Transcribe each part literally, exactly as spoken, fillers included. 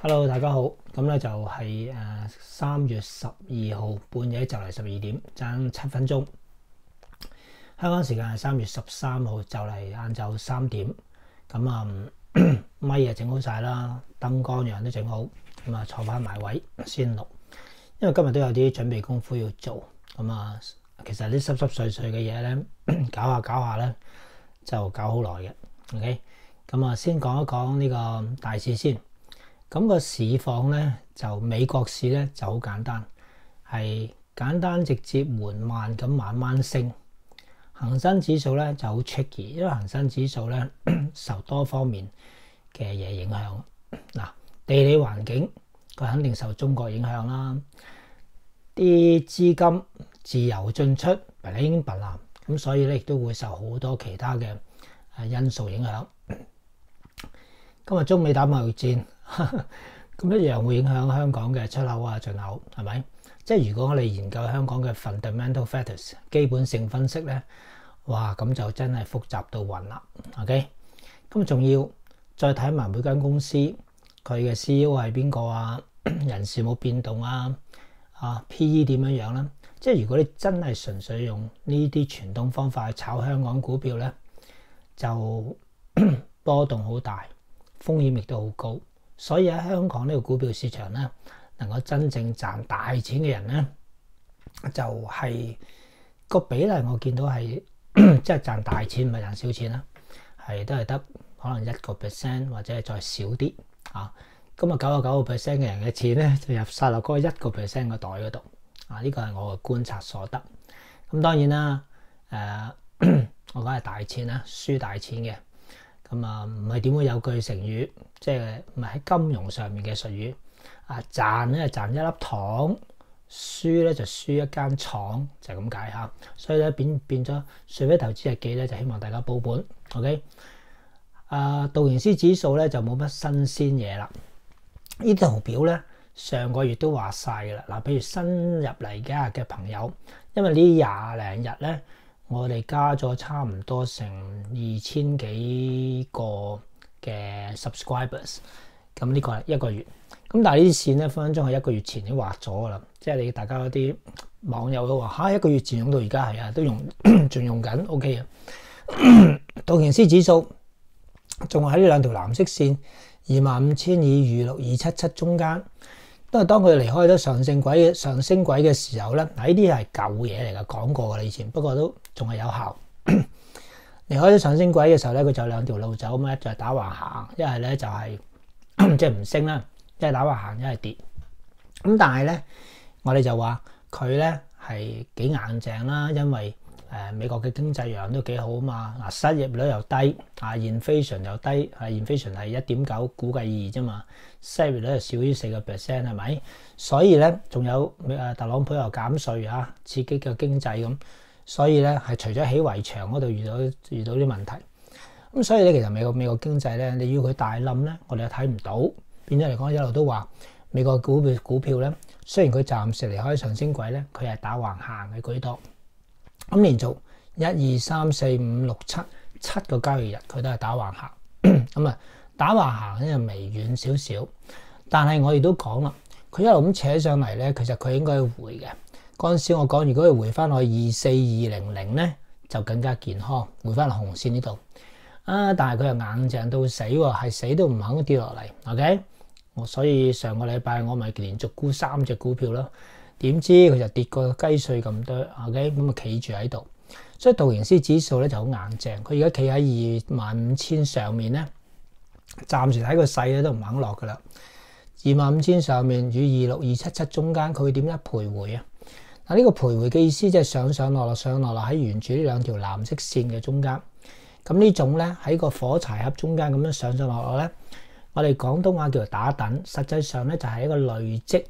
Hello，大家好。咁咧就係誒三月十二號半夜就嚟十二點，爭七分鐘。香港時間係三月十三號就嚟晏晝三點。咁啊，咪啊整好晒啦，燈光樣都整好。咁啊，坐翻埋位先錄。因為今日都有啲準備功夫要做。咁啊，其實啲濕濕碎碎嘅嘢咧，搞下搞下咧就搞好耐嘅。OK，咁啊，先講一講呢個大市先。咁個市況咧，就美國市咧就好簡單，係簡單直接緩慢咁慢慢升。恒生指數咧就好 tricky，因為恒生指數咧受多方面嘅嘢影響。嗱，地理環境佢肯定受中國影響啦，啲資金自由進出，白領白藍，咁所以咧亦都會受好多其他嘅誒因素影響。今日中美打貿易戰，咁一樣會影響香港嘅出口啊、進口，係咪？即係如果我哋研究香港嘅 fundamental factors 基本性分析咧，哇，咁就真係複雜到暈啦。OK，咁仲要再睇埋每間公司佢嘅 C E O 係邊個啊？人事冇變動啊？啊 P E 點樣樣咧？即係如果你真係純粹用呢啲傳統方法去炒香港股票咧，就波動好大。風險亦都好高，所以喺香港呢個股票市場咧，能夠真正賺大錢嘅人咧，就係、是、個比例我見到係即係賺大錢唔係賺少錢啦，係都係得可能一個 percent 或者係再少啲啊。咁啊九十九個 percent 嘅人嘅錢咧就入晒落嗰一個 percent 個袋嗰度啊。呢個係我嘅觀察所得。咁當然啦，誒、呃、我講係大錢啦，輸大錢嘅。咁啊，唔係點會有句成語，即係唔係喺金融上面嘅術語啊？賺咧賺一粒糖，輸咧就輸一間廠，就係咁解嚇。所以咧變變咗，瑞菲投資日記咧就希望大家保本。OK，啊道瓊斯指數咧就冇乜新鮮嘢啦。呢啲圖表咧上個月都話晒㗎啦。嗱，譬如新入嚟嘅嘅朋友，因為呢廿零日咧。我哋加咗差唔多成二千幾個嘅 subscribers， 咁呢個係一個月。咁但係呢啲線咧分分鐘係一個月前已經畫咗噶啦，即係你大家嗰啲網友都話嚇、啊、一個月前用到而家係啊，都用仲用緊 OK 啊。道瓊斯指數仲喺呢兩條藍色線二萬五千二二六二七七中間。因為當佢離開咗上升軌上升軌嘅時候咧，嗱呢啲係舊嘢嚟㗎，講過㗎啦以前，不過都仲係有效。離開咗上升軌嘅時候咧，佢就有兩條路走，咁一就係打橫行，一係咧就係即係唔升啦，一係打橫行，一係跌。咁但係咧，我哋就話佢咧係幾硬淨啦，因為誒、呃、美國嘅經濟樣都幾好啊嘛，嗱失業率又低，啊 inflation 又低，係 inflation 係一點九，估計二啫嘛。失業率係少於四個 percent 係咪？所以咧，仲有誒特朗普又減稅啊，刺激嘅經濟咁。所以咧，係除咗起圍牆嗰度遇到遇到啲問題。咁所以咧，其實美國美國經濟咧，你要佢大冧咧，我哋又睇唔到。變咗嚟講，一路都話美國股票股票咧，雖然佢暫時離開上升軌咧，佢係打橫行嘅居多。咁連續一二三四五六七七個交易日，佢都係打橫行。咁啊〜打橫行咧就微軟少少，但係我亦都講啦，佢一路咁扯上嚟咧，其實佢應該回嘅。嗰陣時我講，如果佢回翻去二四二零零咧，就更加健康，回翻紅線呢度啊！但係佢又硬淨到死喎，係死都唔肯跌落嚟。OK，我所以上個禮拜我咪連續沽三隻股票咯，點知佢就跌過雞碎咁多。OK，咁啊企住喺度，所以道瓊斯指數咧就好硬淨，佢而家企喺二萬五千上面咧。暫時睇個勢咧都唔肯落噶啦，二萬五千上面與二六二七七中間，佢會點樣徘徊啊？嗱，呢個徘徊嘅意思即係上上落落上落落喺沿住呢兩條藍色線嘅中間。咁呢種咧喺個火柴盒中間咁樣上上落落咧，我哋廣東話叫做打躉，實際上咧就係一個累積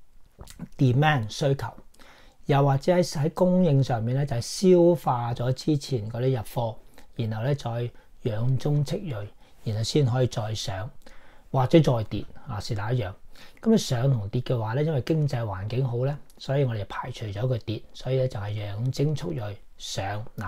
demand 需求，又或者喺喺供應上面咧就係消化咗之前嗰啲入貨，然後咧再養中蓄銳。然後先可以再上，或者再跌啊，是但一樣。咁你上同跌嘅話咧，因為經濟環境好咧，所以我哋排除咗佢跌，所以咧就係養精蓄銳上嗱。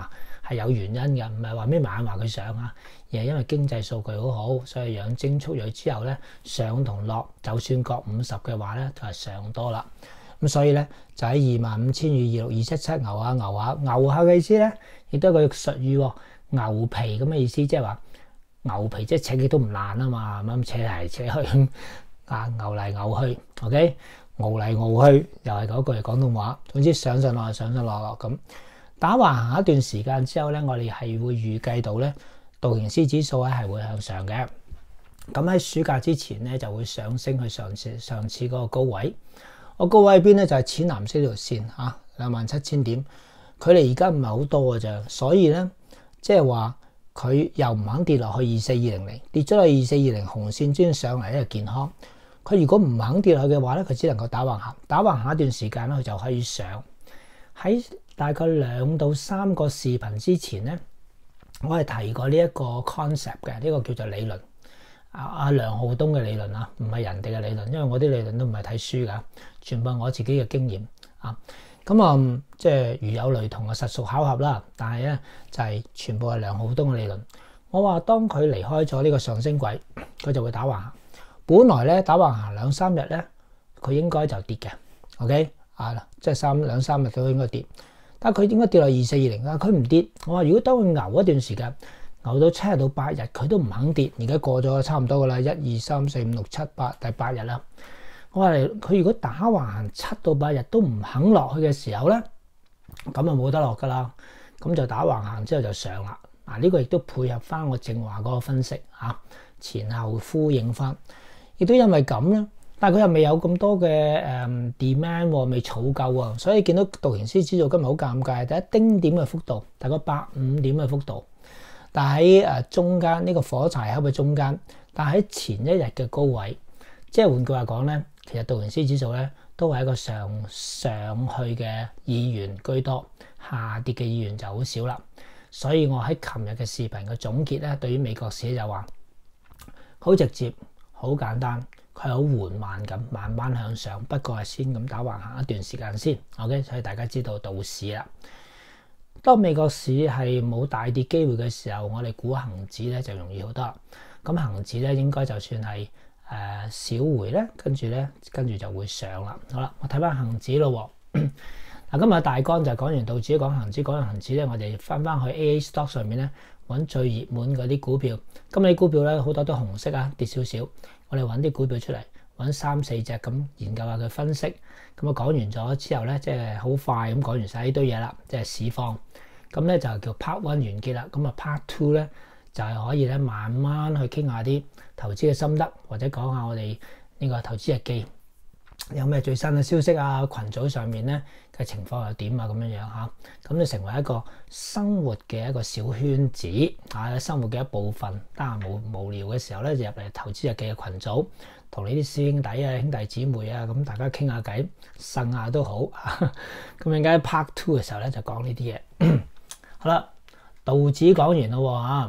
係有原因嘅，唔係話咩晚話佢上啊，而係因為經濟數據好好，所以養精蓄銳之後咧，上同落就算各五十嘅話咧，就係上多啦。咁所以咧就喺二萬五千與二六二七七牛下牛下牛下嘅意思咧，亦都係個術語，牛皮咁嘅意思，即係話牛皮即係扯極都唔爛啊嘛，咁扯嚟扯去啊，牛嚟牛去 ，OK， 牛嚟牛去又係嗰句廣東話。總之上上落上上落落咁打橫行一段時間之後咧，我哋係會預計到咧道瓊斯指數咧係會向上嘅。咁喺暑假之前咧就會上升去上次上次嗰個高位。我高位邊咧就係淺藍色呢條線嚇，兩萬七千點，距離而家唔係好多嘅啫，所以咧即係話佢又唔肯跌落去二四二零零，跌咗落二四二零紅線先上嚟咧健康。佢如果唔肯跌落去嘅話咧，佢只能夠打橫行，打橫行一段時間咧，佢就可以上。喺大概兩到三個視頻之前咧，我係提過呢一個 concept 嘅，呢個叫做理論。阿阿梁浩東嘅理論啊，唔係人哋嘅理論，因為我啲理論都唔係睇書㗎，全部係我自己嘅經驗啊。咁啊、嗯，即係如有雷同嘅實屬巧合啦。但係咧就係、是、全部係梁浩東嘅理論。我話當佢離開咗呢個上升軌，佢就會打橫行。本來咧打橫行兩三日咧，佢應該就跌嘅。OK 啊，即係三兩三日都應該跌，但係佢應該跌落二四二零啦。佢唔跌。我話如果當佢牛一段時間，牛到七日到八日，佢都唔肯跌。而家過咗差唔多噶啦，一二三四五六七八第八日啦。我話佢如果打橫行七到八日都唔肯落去嘅時候咧，咁就冇得落噶啦。咁就打橫行之後就上啦。嗱、這、呢個亦都配合翻我正話嗰個分析嚇，前後呼應翻。亦都因為咁咧，但係佢又未有咁多嘅誒 demand 喎，未儲夠啊，所以見到道瓊斯指數今日好尷尬，第一丁點嘅幅度，大概百五點嘅幅度。但喺誒中間呢、這個火柴盒嘅中間，但喺前一日嘅高位，即係換句話講咧，其實道瓊斯指數咧都係一個上上去嘅意願居多，下跌嘅意願就好少啦。所以我喺琴日嘅視頻嘅總結咧，對於美國市就話好直接、好簡單，佢係好緩慢咁慢慢向上，不過係先咁打橫行一段時間先。OK， 所以大家知道道市啦。當美國市係冇大跌機會嘅時候，我哋估恒指咧就容易好多。咁恒指咧應該就算係誒、呃、小回咧，跟住咧跟住就會上啦。好啦，我睇翻恒指咯。嗱，今日大綱就講完道指，講恒指，講完恒指咧，我哋翻翻去 A A Stock 上面咧揾最熱門嗰啲股票。今日啲股票咧好多都紅色啊，跌少少。我哋揾啲股票出嚟，揾三四隻咁研究下佢分析。咁啊講完咗之後咧，即係好快咁講完晒呢堆嘢啦，即係市況。咁咧就叫 Part One 完結啦。咁啊 Part Two 咧就係、是、可以咧慢慢去傾下啲投資嘅心得，或者講下我哋呢個投資日記有咩最新嘅消息啊，群組上面咧嘅情況又點啊，咁樣樣嚇。咁就成為一個生活嘅一個小圈子啊，生活嘅一部分。得閒冇無聊嘅時候咧，就入嚟投資日記嘅群組，同你啲師兄弟啊、兄弟姊妹啊，咁大家傾下偈、呻下都好。咁而家 Part Two 嘅時候咧，就講呢啲嘢。好啦，道指講完咯嚇。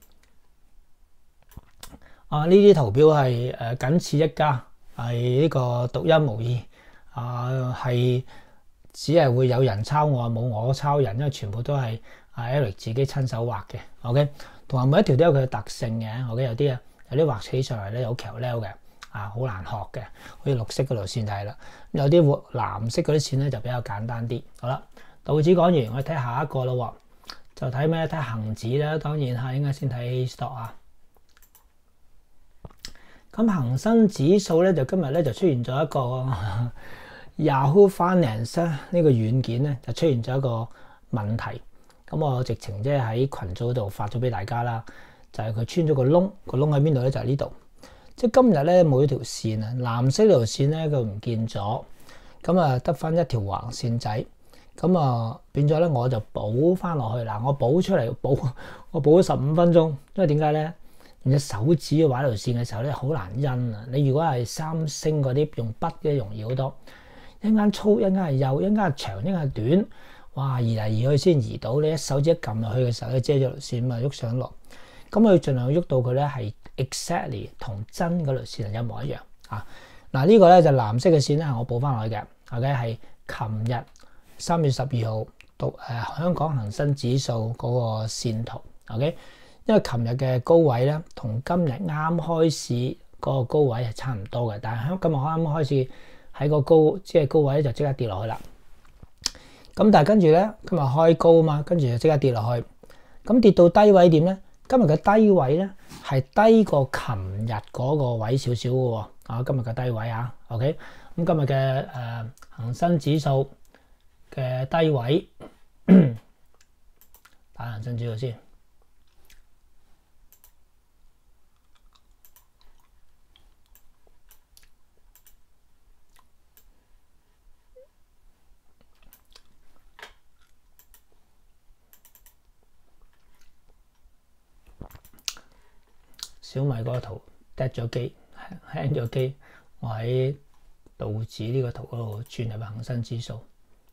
啊，呢啲圖表係誒僅此一家，係呢個獨一無二。啊，係只係會有人抄我，冇我抄人，因為全部都係阿 Eric 自己親手畫嘅。OK， 同埋每一條都有佢嘅特性嘅。OK，有啲啊，有啲畫起上嚟咧好橋溜嘅，啊好難學嘅，好似綠色嗰條線就係啦。有啲藍色嗰啲線咧就比較簡單啲。好啦，道指講完，我哋睇下一個咯。就睇咩？睇恒指啦，當然係應該先睇 stock 啊。咁恒生指數咧就今日咧就出現咗一個 Yahoo Finance 呢個軟件咧就出現咗一個問題。咁我直情即係喺群組度發咗俾大家啦，就係、是、佢穿咗個窿，個窿喺邊度咧？就係呢度。即係今日咧冇一條線啊，藍色條線咧佢唔見咗，咁啊得翻一條橫線仔。咁啊變咗咧，我就補翻落去嗱，我補出嚟補，我補咗十五分鐘，因為點解咧？用隻手指畫條線嘅時候咧，好難印啊！你如果係三星嗰啲用筆嘅，容易好多。一間粗，一間係幼，一間係長，一間係短，哇！移嚟移去先移到，你一手指一撳落去嘅時候咧，遮咗條線嘛，喐上落。咁我要盡量喐到佢咧係 exactly 同真嗰條線係一模一樣啊！嗱、這個、呢個咧就藍色嘅線咧係我補翻落去嘅，OK 係琴日三月十二號讀誒、呃、香港恒生指數嗰個線圖 ，OK？ 因為琴日嘅高位咧，同今日啱開市嗰個高位係差唔多嘅，但係香今日啱啱開始喺個高即係高位咧就即刻跌落去啦。咁但係跟住咧，今日開高啊嘛，跟住就即刻跌落去。咁跌到低位點咧？今日嘅低位咧係低過琴日嗰個位少少嘅喎。啊，今日嘅低位啊 ，OK？ 咁今日嘅誒恆生指數嘅低位，打恒生指數先。小米嗰個圖 dead 咗機 hang 咗機，我喺道指呢個圖嗰度轉入恒生指數，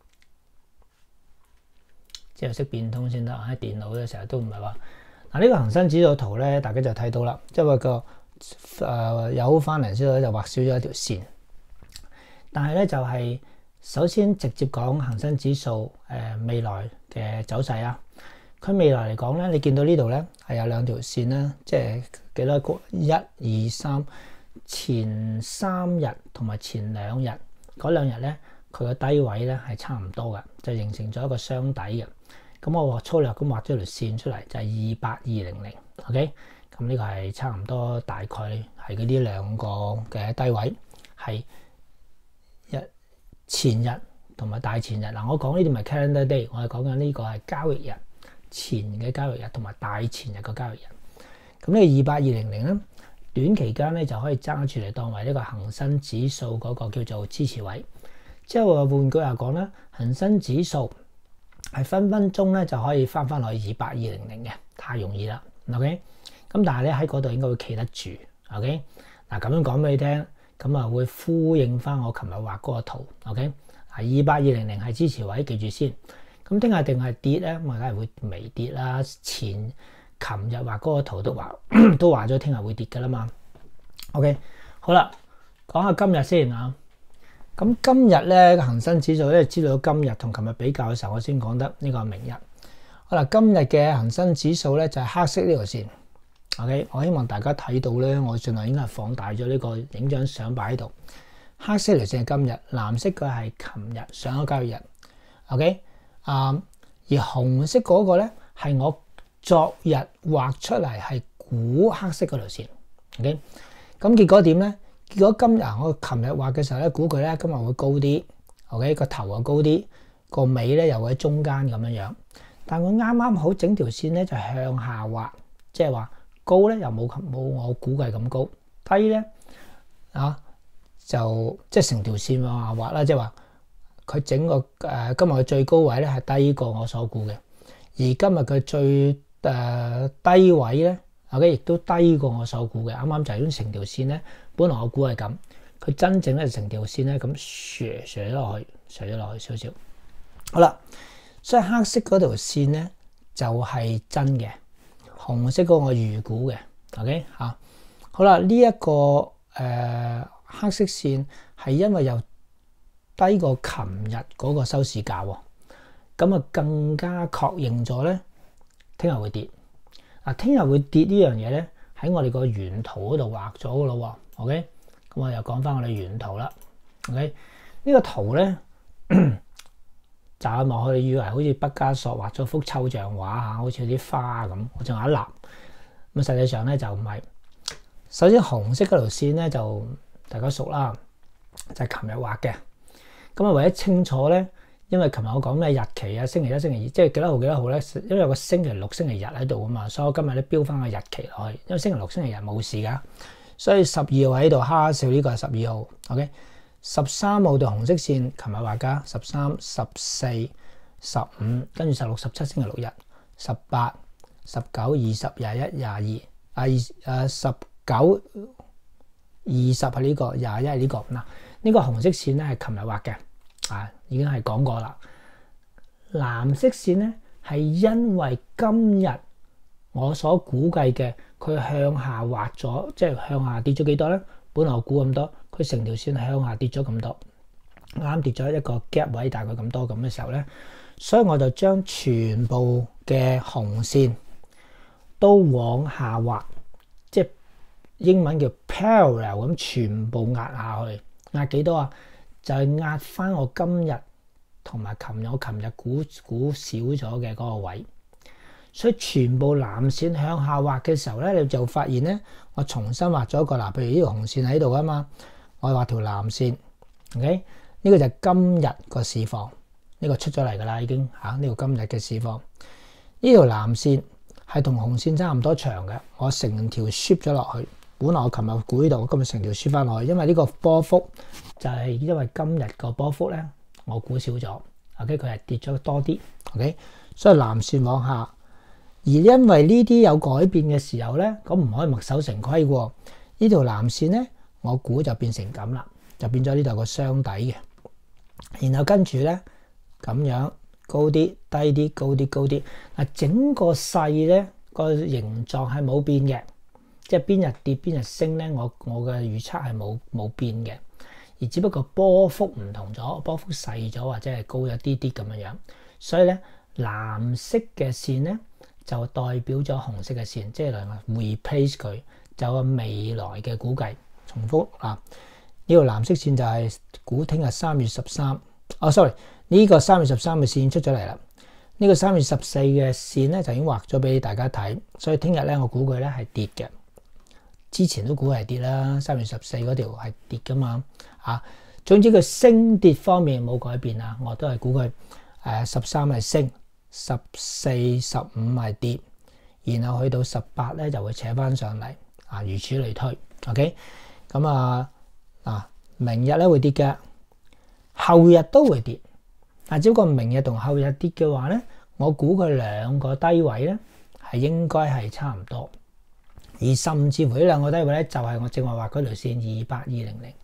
之後識變通先得。喺電腦咧成日都唔係話嗱呢個恒生指數圖咧，大家就睇到啦，即係個誒有翻嚟之後咧就畫少咗一條線，但係咧就係、是、首先直接講恒生指數誒、呃、未來嘅走勢啊。佢未來嚟講咧，你見到呢度咧係有兩條線啦，即係幾多個？一、二、三，前三日同埋前兩日嗰兩日咧，佢個低位咧係差唔多嘅，就形成咗一個雙底嘅。咁我粗略咁畫咗條線出嚟，就係二八二零零。OK，咁呢個係差唔多，大概係嗰啲兩個嘅低位係一前日同埋大前日。嗱，我講呢啲唔係 calendar day， 我係講緊呢個係交易日。前嘅交易日同埋大前日嘅交易日，咁呢個二八二零零咧，短期間咧就可以揸住嚟當為呢個恒生指數嗰個叫做支持位。即係話換句話講咧，恒生指數係分分鐘咧就可以翻翻落去二八二零零嘅，太容易啦。OK，咁但係咧喺嗰度應該會企得住。OK，嗱咁樣講俾你聽，咁啊會呼應翻我琴日畫嗰個圖。OK，啊二八二零零係支持位，記住先。咁聽日定係跌咧，咁啊梗係會微跌啦。前琴日畫嗰個圖都話都話咗聽日會跌噶啦嘛。OK， 好啦，講下今日先啊。咁今日咧個恆生指數咧，知道今日同琴日比較嘅時候，我先講得呢個明日。好啦，今日嘅恆生指數咧就係黑色呢條線。OK， 我希望大家睇到咧，我盡量應該係放大咗呢個影張相擺喺度。黑色條線係今日，藍色佢係琴日上個交易日。OK。啊，而紅色嗰個咧係我昨日畫出嚟係估黑色嗰條線 ，OK， 咁結果點咧？結果今日我琴日畫嘅時候咧，估佢咧今日會高啲 ，OK， 個頭又高啲，個尾咧又會喺中間咁樣樣。但我啱啱好整條線咧就向下畫，即係話高咧又冇冇我估計咁高，低咧啊就即係成條線往下畫啦，即係話。佢整個誒、呃、今日嘅最高位咧係低過我所估嘅，而今日嘅最誒、呃、低位咧，OK 亦都低過我所估嘅。啱啱就係咁成條線咧，本來我估係咁，佢真正咧成條線咧咁斜斜咗落去，斜咗落去少少。好啦，所以黑色嗰條線咧就係、是、真嘅，紅色嗰個我預估嘅。OK 嚇、啊，好啦，呢、這、一個誒、呃、黑色線係因為由低過琴日嗰個收市價喎，咁啊更加確認咗咧，聽日會跌。嗱，聽日會跌呢樣嘢咧，喺我哋個原圖嗰度畫咗噶咯喎。OK，咁我又講翻我哋原圖啦。OK，呢個圖咧，乍望去以為好似畢加索畫咗幅抽象畫嚇，好似啲花咁，我仲有一粒。咁實際上咧就唔係。首先紅色嗰條線咧就大家熟啦，就係琴日畫嘅。咁啊，為咗清楚咧，因為琴日我講咩日期啊，星期一、星期二，即係幾多號幾多號咧？因為有個星期六、星期日喺度啊嘛，所以我今日咧標翻個日期落去。因為星期六、星期日冇事噶，所以十二號喺度，哈哈笑呢個係十二號。OK， 十三號條紅色線，琴日畫噶，十三、十四、十五，跟住十六、十七星期六日，十八、十九、二十、廿一、廿二，啊誒十九、二十係呢個，廿一係呢個嗱。呢個紅色線咧係琴日畫嘅，啊已經係講過啦。藍色線咧係因為今日我所估計嘅，佢向下滑咗，即係向下跌咗幾多咧？本來我估咁多，佢成條線向下跌咗咁多，啱跌咗一個 gap 位，大概咁多咁嘅時候咧， 所以我就將全部嘅紅線都往下畫，即係英文叫 parallel 咁，全部壓下去。壓幾多啊？就係壓翻我今日同埋琴日我琴日估估少咗嘅嗰個位。所以全部藍線向下畫嘅時候咧，你就發現咧，我重新畫咗一個嗱，譬如呢條紅線喺度啊嘛，我畫條藍線 ，OK， 呢個就係今日個市況，呢個出咗嚟噶啦已經嚇，呢個今日嘅市況，呢條藍線係同紅線差唔多長嘅，我成條 shift 咗落去。本來我琴日估呢度，我今日成條 shift 翻落去，因為呢個波幅就係因為今日個波幅咧，我估少咗 ，OK， 佢係跌咗多啲 ，OK， 所以藍線往下。而因為呢啲有改變嘅時候咧，咁唔可以墨守成規喎。呢條藍線咧，我估就變成咁啦，就變咗呢度個雙底嘅。然後跟住咧咁樣高啲、低啲、高啲、高啲。嗱，整個勢咧個形狀係冇變嘅，即係邊日跌邊日升咧，我我嘅預測係冇冇變嘅，而只不過波幅唔同咗，波幅細咗或者係高咗啲啲咁樣樣。所以咧藍色嘅線咧，就代表咗紅色嘅線，即係嚟話 replace 佢，就個未來嘅估計重複啊！呢條藍色線就係估聽日三月十三，哦 sorry， 呢個三月十三嘅線出咗嚟啦。呢個三月十四嘅線咧就已經畫咗俾大家睇，所以聽日咧我估佢咧係跌嘅。之前都估係跌啦，三月十四嗰條係跌噶嘛啊！總之佢升跌方面冇改變啊，我都係估佢誒十三係升。十四、十五係跌，然後去到十八咧就會扯翻上嚟啊，如此類推。OK， 咁啊嗱，明日咧會跌嘅，後日都會跌。但只不過明日同後日跌嘅話咧，我估佢兩個低位咧係應該係差唔多，而甚至乎呢兩個低位咧就係我正話畫嗰條線二八二零零。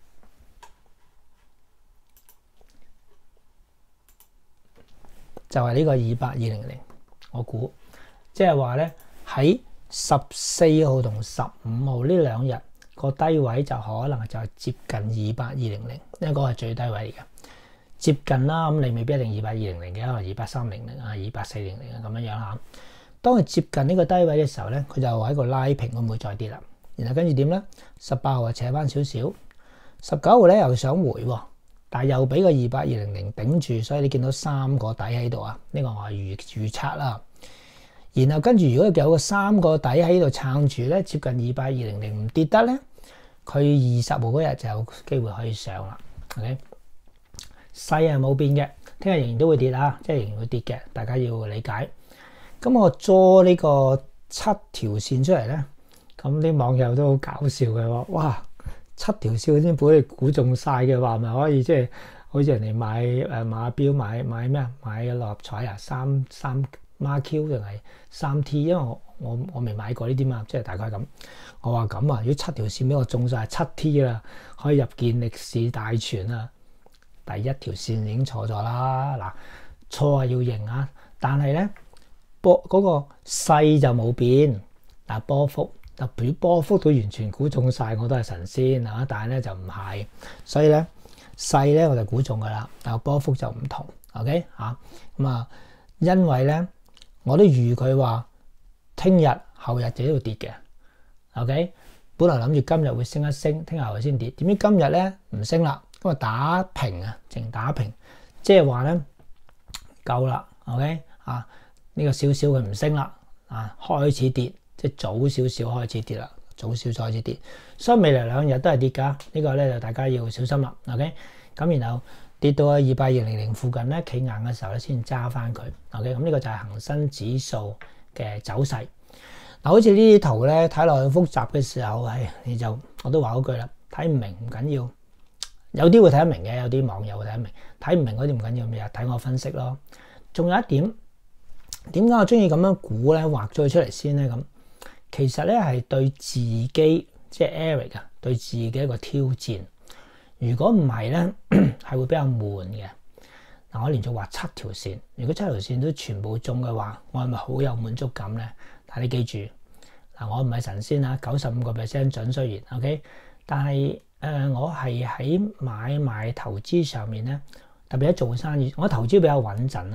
就係呢個二八二零零，我估即係話咧喺十四號同十五號呢兩日個低位就可能就係接近二八二零零，呢個係最低位嚟嘅，接近啦。咁你未必一定二八二零零嘅，可能二八三零零啊、二八四零零啊咁樣樣嚇。當佢接近呢個低位嘅時候咧，佢就喺個拉平，會唔會再跌啦？然後跟住點咧？十八號啊扯翻少少，十九號咧又想回喎。但係又俾個二八二零零頂住，所以你見到三個底喺度啊！呢、這個我係預預測啦。然後跟住，如果有個三個底喺度撐住咧，接近二八二零零唔跌得咧，佢二十號嗰日就有機會可以上啦。OK， 勢係冇變嘅，聽日仍然都會跌啊，即係仍然會跌嘅，大家要理解。咁我做呢個七條線出嚟咧，咁啲網友都好搞笑嘅話，哇！七條線先俾你估中晒嘅話，咪可以即係好似人哋買誒馬標買買咩啊？買六合彩啊，三三孖 Q 定係三 T？因為我我我未買過呢啲嘛，即係大概咁。我話咁啊，如果七條線俾我中晒七 T 啦，可以入健力士大全啊！第一條線已經錯咗啦，嗱，錯係要認啊，但係咧波嗰個勢就冇變，嗱，波幅。特別波幅都完全估中晒，我都係神仙嚇，但係咧就唔係，所以咧勢咧我就估中噶啦，但係波幅就唔同。OK 嚇咁啊，因為咧我都預佢話聽日後日就喺度跌嘅。OK， 本來諗住今日會升一升，聽日後日先跌，點知今日咧唔升啦，今日打平啊，淨打平，即係話咧夠啦。OK 啊，呢個少少佢唔升啦，啊開始跌。即係早少少開始跌啦，早少少開始跌，所以未來兩日都係跌㗎。呢、這個咧就大家要小心啦。OK，咁然後跌到去二八二零零附近咧，企硬嘅時候咧，先揸翻佢。OK，咁呢個就係恒生指數嘅走勢。嗱，好似呢啲圖咧睇落去複雜嘅時候，係你就我都話嗰句啦，睇唔明唔緊要，有啲會睇得明嘅，有啲網友會睇得明，睇唔明嗰啲唔緊要，咪又睇我分析咯。仲有一點，點解我中意咁樣估咧，畫咗佢出嚟先咧咁？其實咧係對自己即係 Eric 啊，對自己一個挑戰。如果唔係咧，係會比較悶嘅。嗱，我連續畫七條線，如果七條線都全部中嘅話，我係咪好有滿足感咧？但係你記住，嗱，我唔係神仙啊，九十五個 percent 準雖然 OK，但係誒、呃、我係喺買賣投資上面咧，特別喺做生意，我投資比較穩陣啦。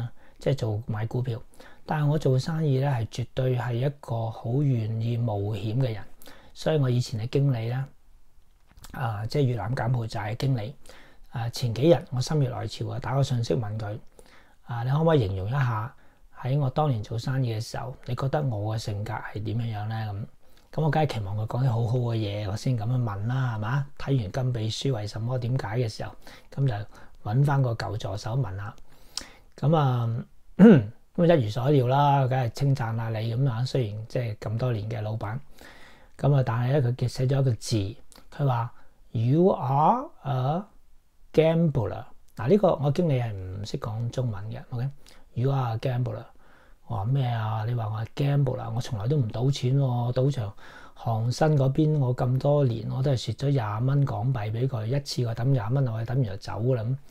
即係做買股票。但係我做生意咧係絕對係一個好願意冒險嘅人，所以我以前嘅經理咧，啊，即係越南柬埔寨嘅經理，啊，前幾日我心血來潮啊，打個信息問佢，啊，你可唔可以形容一下喺我當年做生意嘅時候，你覺得我嘅性格係點樣樣咧？咁咁我梗係期望佢講啲好好嘅嘢，我先咁樣問啦，係嘛？睇完金秘書為什麼點解嘅時候，咁就揾翻個舊助手問下。咁啊，咁一如所料啦，梗係稱讚下你咁啊。雖然即係咁多年嘅老闆，咁啊，但係咧佢寫咗一個字，佢話 You are a gambler。嗱，呢個我經理係唔識講中文嘅 ，OK？You are a gambler。我話咩啊？你話我係 gambler，我從來都唔賭錢喎。賭場航新嗰邊，我咁多年我都係蝕咗廿蚊港幣俾佢，一次過抌廿蚊落去，抌完就走啦。咁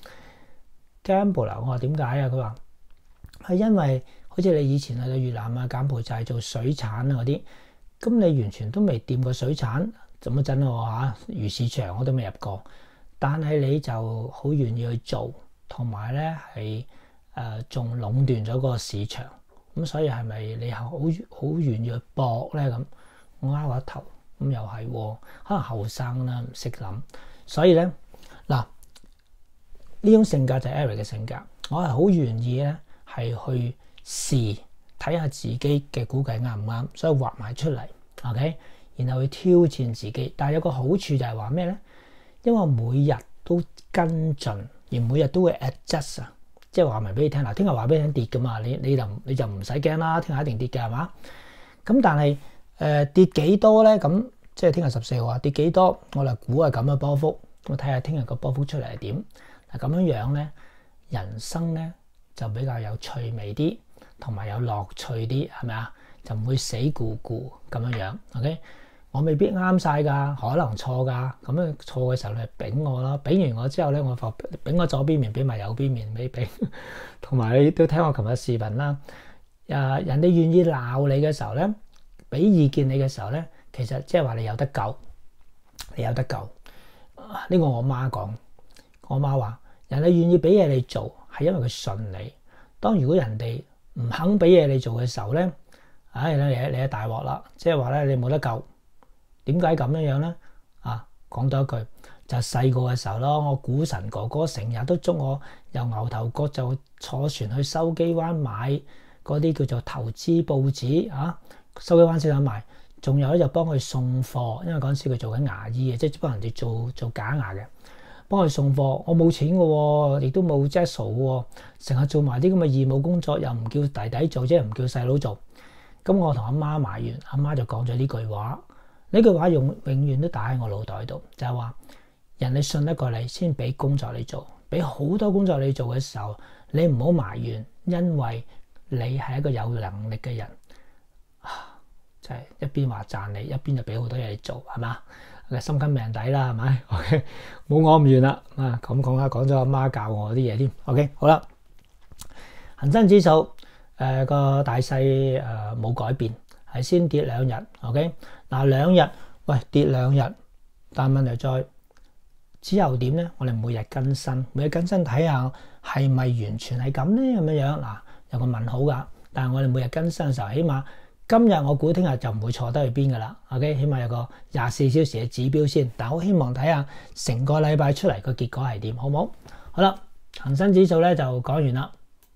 gambler，我話點解啊？佢話係因為好似你以前去到越南啊、柬埔寨做水產啊嗰啲，咁你完全都未掂過水產，做乜陣喎嚇？魚市場我都未入過，但係你就好願意去做，同埋咧係誒仲壟斷咗個市場。咁所以係咪你好好願意去搏咧？咁我啱我一頭，咁又係，可能後生啦，唔識諗。所以咧嗱，呢種性格就係 Eric 嘅性格。我係好願意咧，係去試睇下自己嘅估計啱唔啱，所以畫埋出嚟 ，OK， 然後去挑戰自己。但係有個好處就係話咩咧？因為我每日都跟進，而每日都會 adjust 啊。即係話明俾你聽，嗱，聽日話俾你聽跌噶嘛，你你就你就唔使驚啦，聽日一定跌嘅係嘛？咁但係誒、呃、跌幾多咧？咁即係聽日十四號啊，跌幾多？我嚟估係咁嘅波幅，我睇下聽日個波幅出嚟係點。嗱，咁樣樣咧，人生咧就比較有趣味啲，同埋有樂趣啲，係咪啊？就唔會死咕咕咁樣樣。OK。我未必啱晒㗎，可能錯㗎。咁樣錯嘅時候，你丙我啦。丙完我之後咧，我就丙我左邊面，丙埋右邊面俾丙。同埋你都聽我琴日視頻啦。誒，人哋願意鬧你嘅時候咧，俾意見你嘅時候咧，其實即係話你有得救，你有得救。呢、這個我媽講，我媽話人哋願意俾嘢你做，係因為佢信你。當如果人哋唔肯俾嘢你做嘅時候咧，唉，你你係大鑊啦，即係話咧你冇得救。點解咁樣樣咧？啊，講多一句，就細個嘅時候咯。我股神哥哥成日都捉我由牛頭角就坐船去筲箕灣買嗰啲叫做投資報紙啊。筲箕灣先有賣，仲有咧就幫佢送貨，因為嗰陣時佢做緊牙醫嘅，即係幫人哋做做假牙嘅，幫佢送貨。我冇錢嘅喎，亦都冇 Jetso 喎，成日做埋啲咁嘅義務工作，又唔叫弟弟做，即係唔叫細佬做。咁我同阿媽買完，阿媽就講咗呢句話。呢句話用永遠都打喺我腦袋度，就係話人哋信得過你，先俾工作你做，俾好多工作你做嘅時候，你唔好埋怨，因為你係一個有能力嘅人啊，就係一邊話讚你，一邊就俾好多嘢你做，係嘛？心甘命抵啦，係咪 ？OK，冇我唔完啦啊！咁講下講咗阿媽教我啲嘢添。OK，好啦，恒生指數誒個大勢誒冇改變。係先跌兩日 ，OK？嗱兩日，喂跌兩日，但問題在之後點咧？我哋每日更新，每日更新睇下係咪完全係咁咧？咁樣樣嗱，有個問號㗎。但係我哋每日更新嘅時候，起碼今日我估聽日就唔會錯得去邊㗎啦。OK，起碼有個廿四小時嘅指標先。但係我希望睇下成個禮拜出嚟個結果係點，好唔好？好啦，恒生指數咧就講完啦。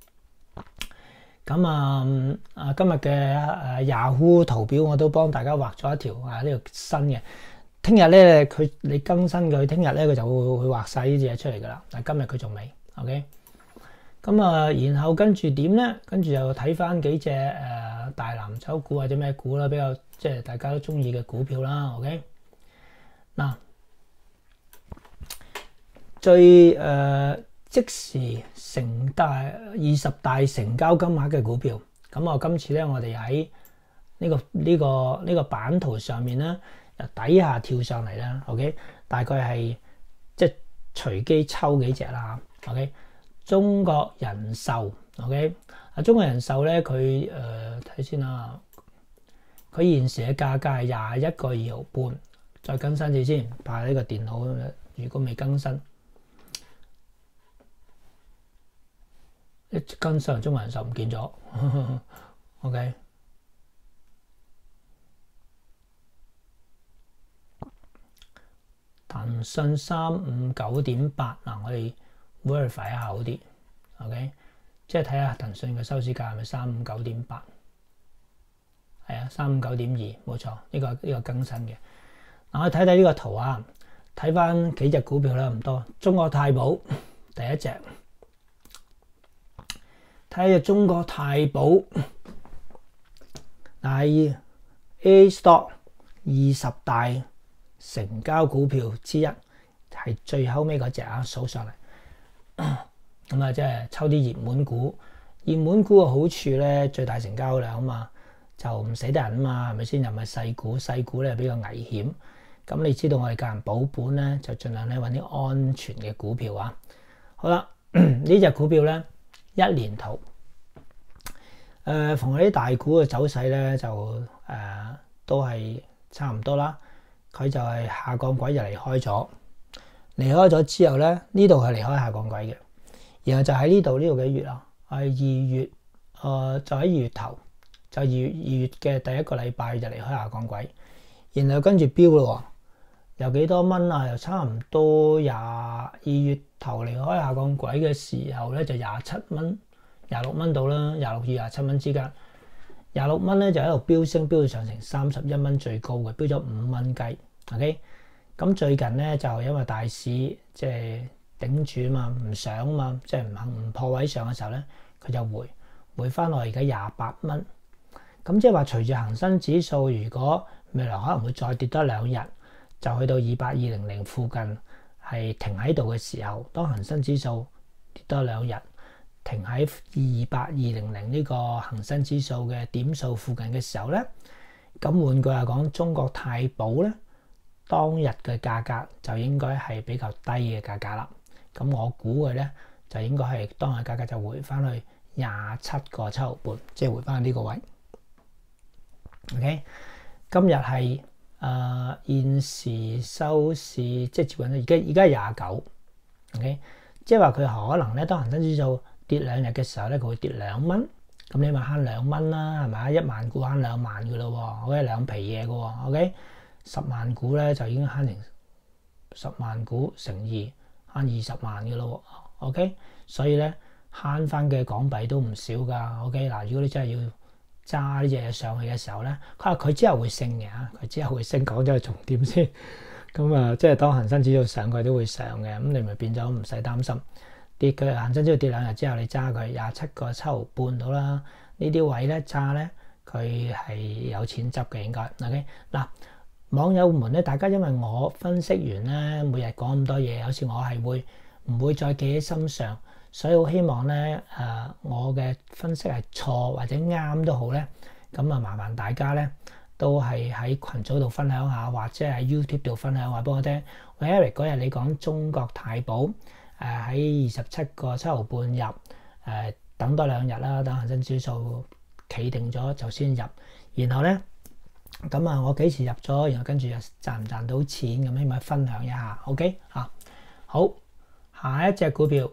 咁啊，啊今日嘅誒 Yahoo 圖表我都幫大家畫咗一條啊，呢條新嘅。聽日咧佢你更新佢，聽日咧佢就會會畫晒呢啲嘢出嚟噶啦。但係今日佢仲未 OK。咁啊，然後跟住點咧？跟住又睇翻幾隻誒、呃、大藍籌股或者咩股啦，比較即係大家都中意嘅股票啦。OK。嗱，最誒。呃即時成大二十大成交金額嘅股票，咁我今次咧，我哋喺呢個呢個呢個版圖上面咧，由底下跳上嚟啦 ，OK，大概係即係隨機抽幾隻啦 ，OK，中國人壽 ，OK，啊中國人壽咧，佢誒睇先啦，佢現時嘅價格係廿一個二毫半，再更新次先，怕呢個電腦如果未更新。 一跟上中國人壽唔見咗。OK， 騰訊三五九點八嗱，我哋 verify 一下好啲。OK， 即係睇下騰訊嘅收市價係咪三五九點八？係啊，三五九點二，冇錯，呢個呢個更新嘅。嗱，我睇睇呢個圖啊，睇翻幾隻股票啦，唔多。中國太保第一隻，睇下中國太保，嗱 A Stock 二十大成交股票之一，係最後尾嗰隻啊，數上嚟。咁啊，即係抽啲熱門股。熱門股嘅好處咧，最大成交量啊嘛，就唔死得人啊嘛，係咪先？又唔係細股，細股咧比較危險。咁你知道我哋教人保本咧，就盡量咧揾啲安全嘅股票啊。好啦，呢隻股票咧一年圖，誒、呃，逢嗰啲大股嘅走勢咧就誒、呃、都係差唔多啦。佢就係下降軌就離開咗，離開咗之後咧，呢度係離開下降軌嘅。然後就喺呢度，呢度幾月啊？係二月，誒、呃、就喺二月頭，就二月二月嘅第一個禮拜就離開下降軌，然後跟住飆咯，有幾多蚊啊？又差唔多廿二月頭離開下降軌嘅時候咧，就廿七蚊、廿六蚊到啦，廿六至廿七蚊之間。廿六蚊咧就喺度飆升，飆到上成三十一蚊最高嘅，飆咗五蚊雞。OK， 咁最近咧就因為大市即係頂住啊嘛，唔上啊嘛，即係唔肯唔破位上嘅時候咧，佢就回回翻落而家廿八蚊。咁即係話隨住恒生指數，如果未來可能會再跌多兩日，就去到二八二零零附近係停喺度嘅時候，當恒生指數跌多兩日，停喺二八二零零呢個恒生指數嘅點數附近嘅時候咧，咁換句話講，中國太保咧當日嘅價格就應該係比較低嘅價格啦。咁我估佢咧就應該係當日價格就回翻去廿七個七毫半，即係回翻去呢個位。OK， 今日係誒現時收市即係接近而家而家廿九。OK， 即係話佢可能咧當恒生指數跌兩日嘅時候咧，佢會跌兩蚊。咁你咪慳兩蚊啦，係咪？一萬股慳兩萬噶咯喎，OK， 兩皮嘢噶喎 ，OK， 十萬股咧就已經慳成十萬股乘二慳二十萬噶咯喎 ，OK， 所以咧慳翻嘅港幣都唔少噶 ，OK， 嗱，如果你真係要揸呢隻嘢上去嘅時候咧，佢話佢之後會升嘅嚇，佢之後會升，講咗個重點先。咁啊，即係當恒生指數上佢都會上嘅，咁你咪變咗唔使擔心。跌佢恒生指數跌兩日之後，你揸佢廿七個七毫半到啦。呢啲位咧揸咧，佢係有錢執嘅應該。OK， 嗱，網友們咧，大家因為我分析完咧，每日講咁多嘢，有時我係會唔會再記喺心上，所以好希望咧誒、呃，我嘅分析係錯或者啱都好咧，咁啊麻煩大家咧都係喺群組度分享下，或者喺 YouTube 度分享下，幫我聽。喂 Eric 嗰日你講中國太保。誒喺二十七個七毫半入，誒、呃、等多兩日啦，等恒生指數企定咗就先入。然後咧，咁啊我幾時入咗？然後跟住又賺唔賺到錢咁，希望分享一下。OK 啊，好，下一隻股票，誒、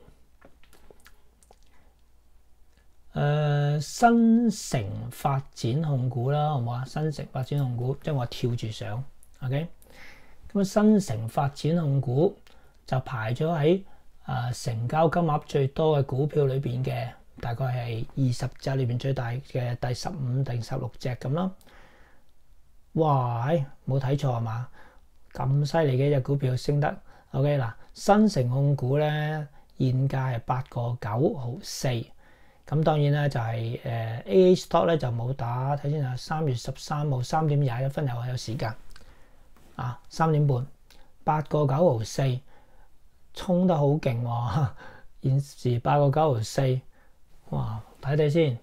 呃、新城發展控股啦，好唔好啊？新城發展控股，即係我跳住上 OK。咁啊，新城發展控股就排咗喺啊，成交金額最多嘅股票裏邊嘅，大概係二十隻裏邊最大嘅第十五定十六隻咁咯。哇，冇睇錯係嘛？咁犀利嘅一隻股票升得 OK 嗱。新城控股咧現價係八個九毫四，咁當然咧就係誒 A A Stock 咧就冇打，睇先啊。三月十三號三點廿一分有有時間啊，三點半八個九毫四。衝得好勁喎！現時八個九毫四，哇！睇睇先，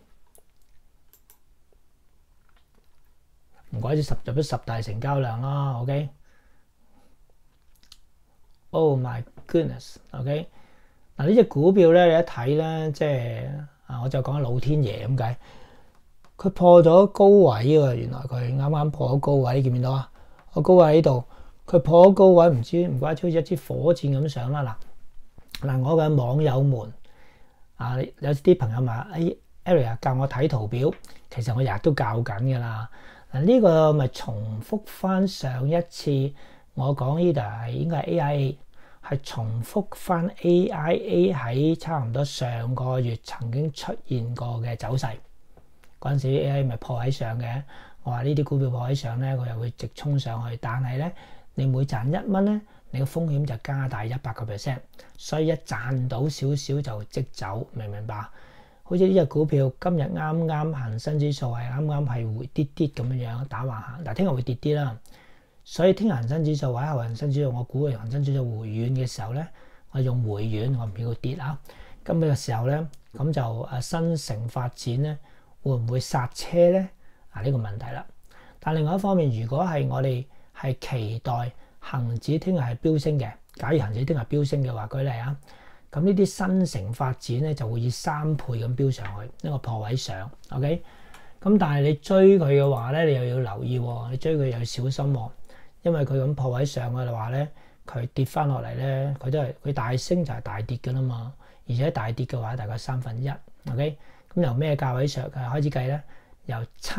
唔怪之十入咗十大成交量啦。OK，Oh my goodness！OK，嗱呢隻股票咧，你一睇咧，即係啊，我就講老天爺咁解，佢破咗高位喎。原來佢啱啱破咗高位，你見唔見到啊？個高位喺度。佢破咗高位，唔知唔怪之好似一支火箭咁上啦。嗱嗱，我嘅網友們啊，有啲朋友話：誒 Eric 啊，教我睇圖表，其實我日日都教緊㗎啦。嗱，呢個咪重複翻上一次我講呢度係應該係 A I A， 係重複翻 A I A 喺差唔多上個月曾經出現過嘅走勢。嗰陣時 A I A 咪破位上嘅，我話呢啲股票破位上咧，佢又會直衝上去，但係咧你每賺一蚊咧，你個風險就加大一百個 percent， 所以一賺到少少就即走，明唔明白？好似呢隻股票今日啱啱恒生指數係啱啱係回啲啲咁樣樣打橫行，但係聽日會跌啲啦。所以聽日恒生指數或者後恒生指數，我估佢恒生指數回軟嘅時候咧，我用回軟，我唔要佢跌啊。咁嘅時候咧，咁就誒新城發展咧，會唔會剎車咧？啊呢個問題啦。但另外一方面，如果係我哋係期待恒指聽日係飆升嘅，假如恒指聽日飆升嘅話，舉例啊。咁呢啲新城發展咧就會以三倍咁飆上去，一個破位上 ，OK。咁但係你追佢嘅話咧，你又要留意喎，你追佢又要小心喎，因為佢咁破位上嘅話咧，佢跌翻落嚟咧，佢都係佢大升就係大跌㗎啦嘛，而且大跌嘅話大概三分一 ，OK。咁由咩價位上嘅開始計咧？由七